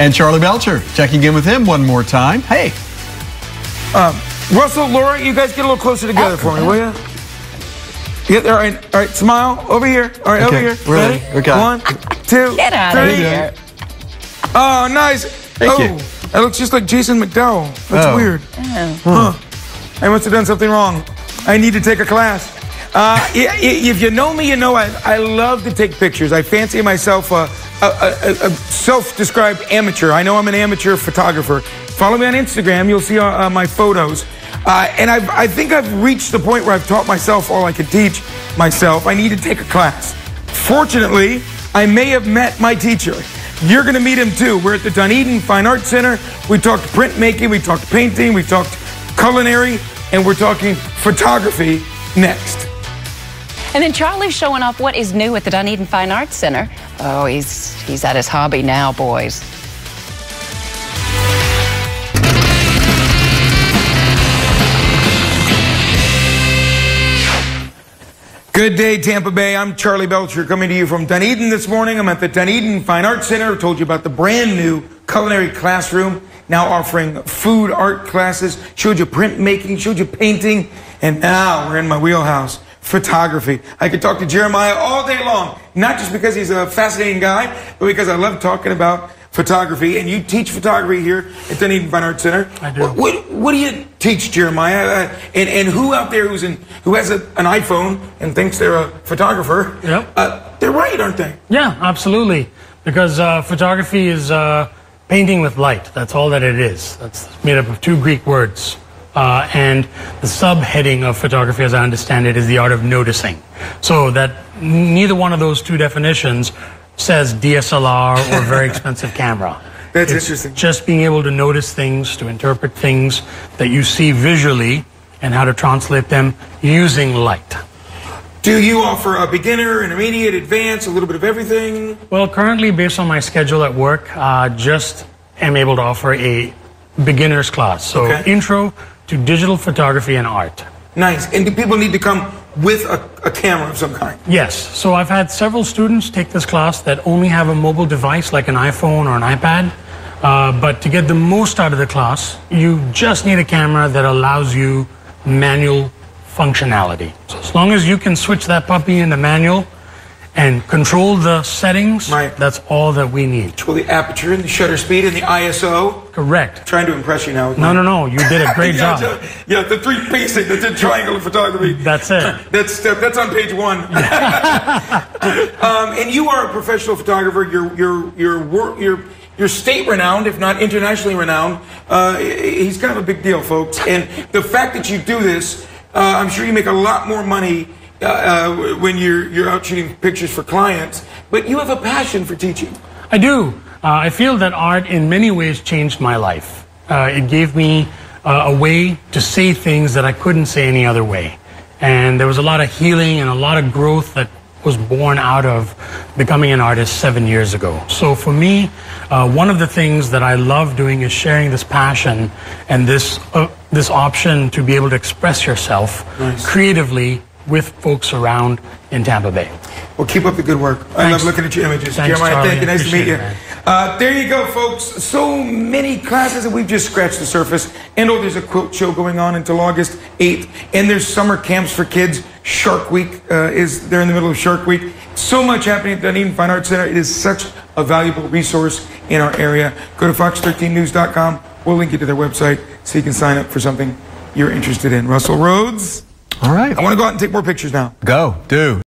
And Charley Belcher, checking in with him one more time. Hey. Russell, Laura, you guys get a little closer together for me, will you? Yeah, all right, smile. Over here. All right, okay, over here. Ready? Okay. 1, 2, Get out 3. of here. Oh, nice. Thank you. That looks just like Jason McDowell. That's weird. Oh. Huh. I must have done something wrong. I need to take a class. If you know me, you know I love to take pictures. I fancy myself a self-described amateur. I know I'm an amateur photographer. Follow me on Instagram. You'll see my photos. And I think I've reached the point where I've taught myself all I could teach myself. I need to take a class. Fortunately, I may have met my teacher. You're going to meet him too. We're at the Dunedin Fine Arts Center. We talked printmaking, we talked painting, we talked culinary, and we're talking photography next. And then Charley's showing off what is new at the Dunedin Fine Arts Center. Oh, he's at his hobby now, boys. Good day, Tampa Bay. I'm Charley Belcher coming to you from Dunedin this morning. I'm at the Dunedin Fine Arts Center. I told you about the brand new culinary classroom, now offering food art classes, showed you printmaking, showed you painting, and now we're in my wheelhouse, photography. I could talk to Jeremiah all day long, not just because he's a fascinating guy, but because I love talking about photography. And you teach photography here at Dunedin Fine Arts Center. I do. What do you teach, Jeremiah? And who out there who has an iPhone and thinks they're a photographer? Yep. They're right, aren't they? Yeah, absolutely. Because photography is painting with light. That's all that it is. That's made up of 2 Greek words. And the subheading of photography, as I understand it, is the art of noticing. So that neither one of those 2 definitions says DSLR or very expensive camera. That's interesting. Just being able to notice things, to interpret things that you see visually, and how to translate them using light. Do you offer a beginner, intermediate, advanced, a little bit of everything? Well, currently, based on my schedule at work, just am able to offer a beginner's class. So intro to digital photography and art. Nice. And do people need to come with a camera of some kind? Yes. So I've had several students take this class that only have a mobile device like an iPhone or an iPad. But to get the most out of the class, you just need a camera that allows you manual functionality. So as long as you can switch that puppy into manual and control the settings, that's all that we need. Control the aperture and the shutter speed and the ISO. Correct. Trying to impress you now. No. You did a great job. Yeah, the 3 basic, the triangle of photography. That's it. That's on page 1. And you are a professional photographer. You're state renowned, if not internationally renowned. He's kind of a big deal, folks. And the fact that you do this, I'm sure you make a lot more money when you're out shooting pictures for clients, but you have a passion for teaching. I do. I feel that art in many ways changed my life. It gave me a way to say things that I couldn't say any other way. And there was a lot of healing and a lot of growth that was born out of becoming an artist 7 years ago. So for me, one of the things that I love doing is sharing this passion and this option to be able to express yourself creatively with folks around in Tampa Bay. Well, keep up the good work. I love looking at your images. Thanks, Jeremiah, Charley. thank you. Nice to meet you. It, there you go, folks. So many classes, and we've just scratched the surface. And there's a quilt show going on until August 8th. And there's summer camps for kids. Shark Week they're in the middle of Shark Week. So much happening at Dunedin Fine Arts Center. It is such a valuable resource in our area. Go to fox13news.com. We'll link you to their website so you can sign up for something you're interested in. Russell Rhodes. All right. I want to go out and take more pictures now. Go. Do.